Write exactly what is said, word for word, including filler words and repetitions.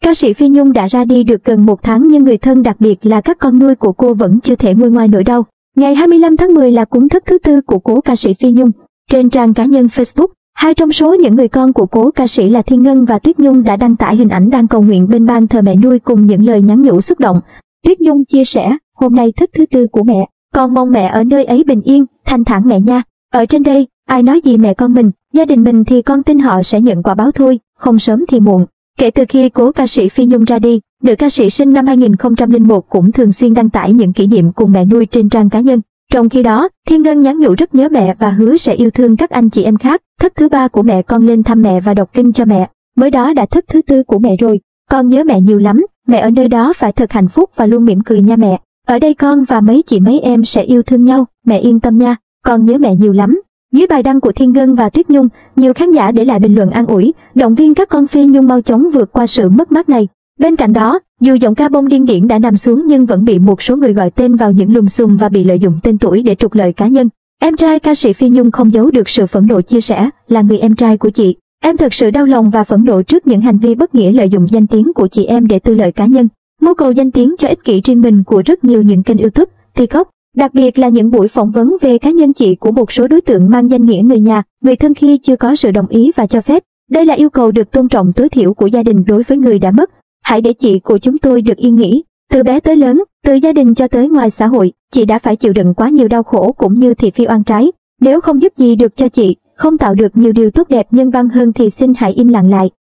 Ca sĩ Phi Nhung đã ra đi được gần một tháng nhưng người thân đặc biệt là các con nuôi của cô vẫn chưa thể nguôi ngoai nỗi đau. Ngày hai mươi lăm tháng mười là cúng thất thứ tư của cố ca sĩ Phi Nhung. Trên trang cá nhân Facebook, hai trong số những người con của cố ca sĩ là Thiên Ngân và Tuyết Nhung đã đăng tải hình ảnh đang cầu nguyện bên ban thờ mẹ nuôi cùng những lời nhắn nhủ xúc động. Tuyết Nhung chia sẻ, hôm nay thất thứ tư của mẹ, con mong mẹ ở nơi ấy bình yên, thanh thản mẹ nha. Ở trên đây, ai nói gì mẹ con mình, gia đình mình thì con tin họ sẽ nhận quả báo thôi, không sớm thì muộn. Kể từ khi cố ca sĩ Phi Nhung ra đi, nữ ca sĩ sinh năm hai nghìn không trăm lẻ một cũng thường xuyên đăng tải những kỷ niệm cùng mẹ nuôi trên trang cá nhân. Trong khi đó, Thiên Ngân nhắn nhủ rất nhớ mẹ và hứa sẽ yêu thương các anh chị em khác. Thất thứ ba của mẹ con lên thăm mẹ và đọc kinh cho mẹ. Mới đó đã thất thứ tư của mẹ rồi. Con nhớ mẹ nhiều lắm, mẹ ở nơi đó phải thật hạnh phúc và luôn mỉm cười nha mẹ. Ở đây con và mấy chị mấy em sẽ yêu thương nhau, mẹ yên tâm nha, con nhớ mẹ nhiều lắm. Dưới bài đăng của Thiên Ngân và Tuyết Nhung, nhiều khán giả để lại bình luận an ủi, động viên các con Phi Nhung mau chóng vượt qua sự mất mát này. Bên cạnh đó, dù giọng ca bông điên điển đã nằm xuống nhưng vẫn bị một số người gọi tên vào những lùm xùm và bị lợi dụng tên tuổi để trục lợi cá nhân. Em trai ca sĩ Phi Nhung không giấu được sự phẫn nộ chia sẻ, là người em trai của chị. Em thật sự đau lòng và phẫn nộ trước những hành vi bất nghĩa lợi dụng danh tiếng của chị em để tư lợi cá nhân, mưu cầu danh tiếng cho ích kỷ riêng mình của rất nhiều những kênh YouTube, TikTok. Đặc biệt là những buổi phỏng vấn về cá nhân chị của một số đối tượng mang danh nghĩa người nhà, người thân khi chưa có sự đồng ý và cho phép. Đây là yêu cầu được tôn trọng tối thiểu của gia đình đối với người đã mất. Hãy để chị của chúng tôi được yên nghỉ. Từ bé tới lớn, từ gia đình cho tới ngoài xã hội, chị đã phải chịu đựng quá nhiều đau khổ cũng như thị phi oan trái. Nếu không giúp gì được cho chị, không tạo được nhiều điều tốt đẹp nhân văn hơn thì xin hãy im lặng lại.